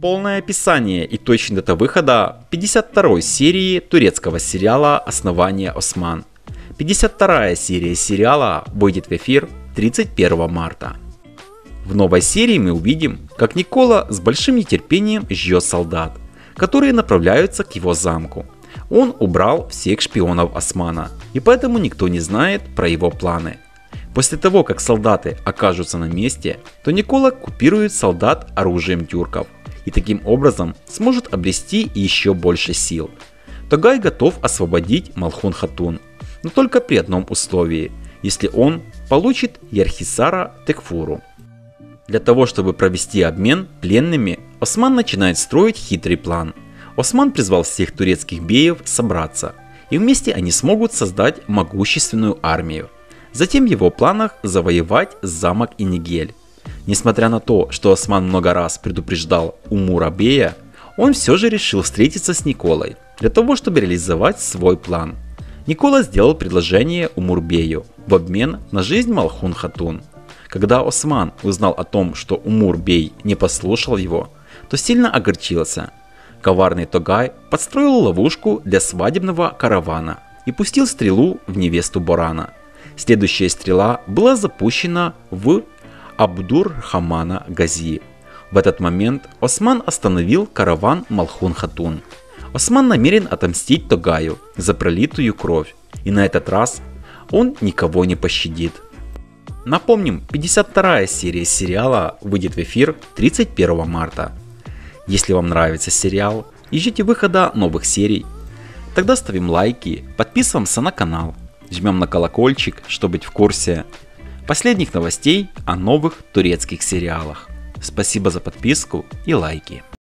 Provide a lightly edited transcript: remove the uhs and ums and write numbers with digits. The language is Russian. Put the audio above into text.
Полное описание и точная дата выхода 52-й серии турецкого сериала «Основание Осман». 52-я серия сериала выйдет в эфир 31 марта. В новой серии мы увидим, как Никола с большим нетерпением ждет солдат, которые направляются к его замку. Он убрал всех шпионов Османа, и поэтому никто не знает про его планы. После того, как солдаты окажутся на месте, то Никола купирует солдат оружием тюрков и таким образом сможет обрести еще больше сил. Тогай готов освободить Малхун Хатун, но только при одном условии, если он получит Ярхисара Текфуру. Для того, чтобы провести обмен пленными, Осман начинает строить хитрый план. Осман призвал всех турецких беев собраться, и вместе они смогут создать могущественную армию. Затем в его планах завоевать замок Инигель. Несмотря на то, что Осман много раз предупреждал Умура Бея, он все же решил встретиться с Николой, для того, чтобы реализовать свой план. Никола сделал предложение Умур-бею в обмен на жизнь Малхун Хатун. Когда Осман узнал о том, что Умур-бей не послушал его, то сильно огорчился. Коварный Тогай подстроил ловушку для свадебного каравана и пустил стрелу в невесту Борана. Следующая стрела была запущена в Абдур-Рахмана Гази. В этот момент Осман остановил караван Малхун Хатун. Осман намерен отомстить Тогаю за пролитую кровь, и на этот раз он никого не пощадит. Напомним, 52-я серия сериала выйдет в эфир 31 марта. Если вам нравится сериал и ждете выхода новых серий, тогда ставим лайки, подписываемся на канал, жмем на колокольчик, чтобы быть в курсе последних новостей о новых турецких сериалах. Спасибо за подписку и лайки.